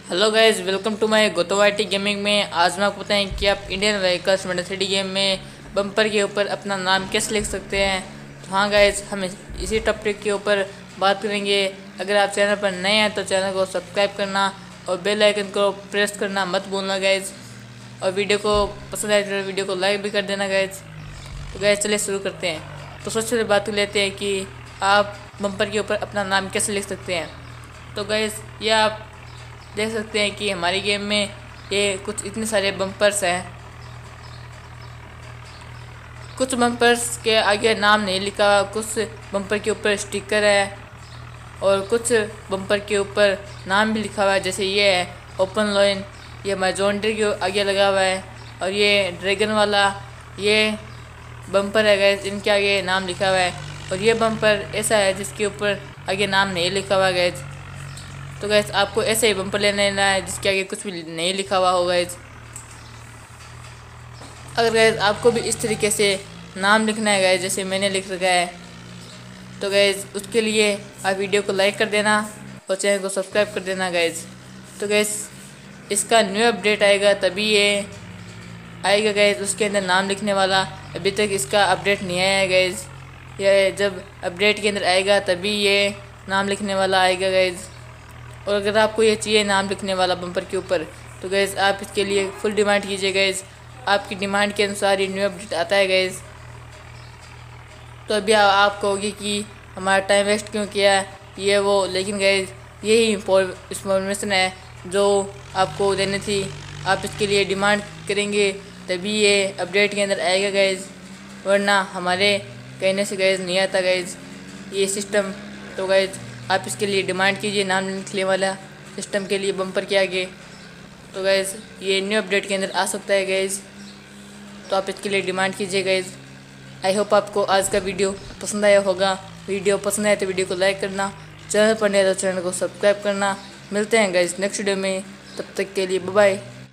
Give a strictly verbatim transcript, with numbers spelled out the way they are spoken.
Hello guys, welcome to my गोतोवाटी gaming में। आज मैं आपको बताएं कि आप इंडियन व्हीकल्स में थ्री डी गेम में बम्पर के ऊपर अपना नाम कैसे लिख सकते हैं। तो हाँ गाइज, हम इसी टॉपिक के ऊपर बात करेंगे। अगर आप चैनल पर नए हैं तो चैनल को सब्सक्राइब करना और बेल आइकन को प्रेस करना मत भूलना गाइज। और वीडियो को पसंद आए तो वीडियो को लाइक भी कर देना गाइज। तो गाइज चलिए शुरू करते हैं। तो सबसे पहले बात कर लेते हैं कि आप बम्पर के ऊपर अपना नाम कैसे लिख सकते हैं। तो गाइज ये आप देख सकते हैं कि हमारी गेम में ये कुछ इतने सारे बम्पर्स हैं। कुछ बम्पर्स के आगे नाम नहीं लिखा, कुछ बम्पर के ऊपर स्टिकर है और कुछ बम्पर के ऊपर नाम भी लिखा हुआ है। जैसे ये है ओपन लाइन, ये हमारे जॉन डीरे के आगे लगा हुआ है। और ये ड्रैगन वाला ये बम्पर है गैस, इनके आगे नाम लिखा हुआ है। और ये बम्पर ऐसा है जिसके ऊपर आगे नाम नहीं लिखा हुआ गैस। तो गैस आपको ऐसे ही बम्पर ले लेना है जिसके आगे कुछ भी नहीं लिखा हुआ होगा गैस। अगर गैस आपको भी इस तरीके से नाम लिखना है गैस जैसे मैंने लिख रखा है, तो गैस उसके लिए आप वीडियो को लाइक कर देना और चैनल को सब्सक्राइब कर देना गैस। तो गैस इसका न्यू अपडेट आएगा तभी ये आएगा गैस, उसके अंदर नाम लिखने वाला। अभी तक इसका अपडेट नहीं आया है गैस। ये जब अपडेट के अंदर आएगा तभी ये नाम लिखने वाला आएगा गैस। और अगर आपको ये चाहिए नाम लिखने वाला बम्पर के ऊपर, तो गैस आप इसके लिए फुल डिमांड कीजिए गैस। आपकी डिमांड के अनुसार ये न्यू अपडेट आता है गैस। तो अभी आ, आप कहोगे कि हमारा टाइम वेस्ट क्यों किया ये वो, लेकिन गैस यही इंफॉर्मेशन है जो आपको देनी थी। आप इसके लिए डिमांड करेंगे तभी ये अपडेट के अंदर आएगा गैस, वरना हमारे कहने से गैस नहीं आता गैस ये सिस्टम। तो गैस आप इसके लिए डिमांड कीजिए नाम लिखने वाला सिस्टम के लिए बम्पर के आगे। तो गैस ये न्यू अपडेट के अंदर आ सकता है गैस, तो आप इसके लिए डिमांड कीजिए गैस। आई होप आपको आज का वीडियो पसंद आया होगा। वीडियो पसंद आए तो वीडियो को लाइक करना, चैनल पर नए तो चैनल को सब्सक्राइब करना। मिलते हैं गैस नेक्स्ट वीडियो में, तब तक के लिए बाय बाय।